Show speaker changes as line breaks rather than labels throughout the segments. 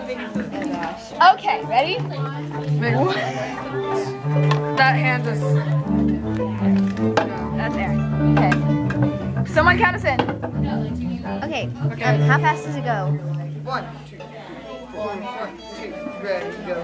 Okay, ready?
Wait, what? That hand is...
That's air. Okay. Someone count us in.
Okay.
Okay.
How fast does it go?
1, 2, 3, 4, 1, 2, ready, go.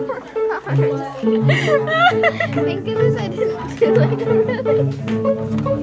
Thank goodness I didn't do like a really